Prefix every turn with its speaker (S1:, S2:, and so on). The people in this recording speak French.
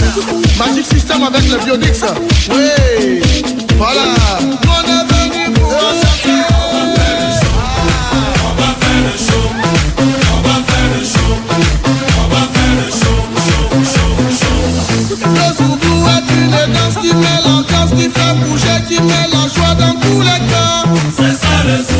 S1: Magic System avec le Bionix. Oui, voilà. On est venu pour danser. On va faire le show. On va faire le show. On va faire le show. Le Zoubou est une danse qui met l'ambiance, qui fait bouger, qui met la joie dans tous les cœurs. C'est ça le Zoubou.